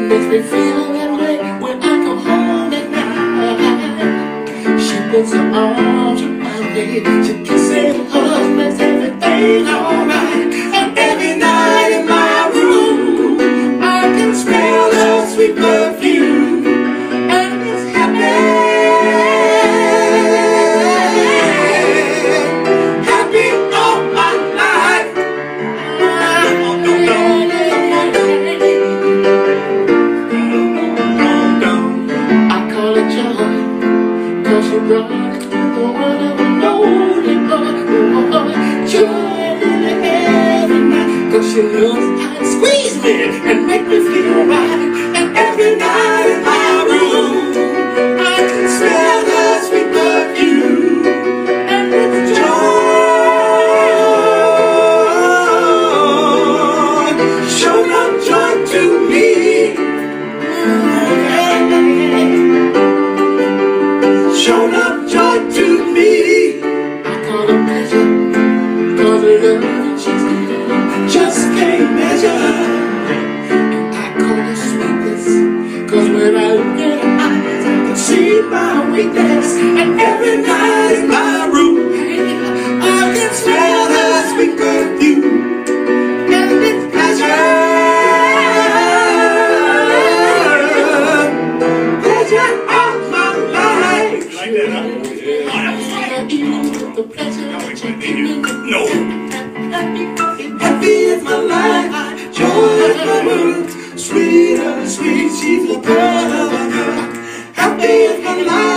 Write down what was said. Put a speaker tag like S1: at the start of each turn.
S1: makes me feel that way when I come home at night. She puts her arms around me, she kisses and hugs, makes everything alright. And every night in my room, I can smell her sweet perfume, and it's happy. Cause you brought the one of a lonely boy, joy in every night. Cause she loves how to squeeze me and make me feel right. And every night in my room, I can smell her sweet perfume, and it's joy, showing up joy to me. Shown up joy to me. I call it pleasure, cause the love she's giving just can't measure. And I call it sweetness, cause when I look in her eyes, I can see my weakness. And every night in my room, I can smell her sweet perfume, and it's pleasure, pleasure of my life.
S2: Like that, huh? Oh, that was right.
S1: The pleasure that you give me.
S2: No.
S1: Happy is my life, joy is my world, sweet, oh sweet, she's the girl of a girl. Happy is my life.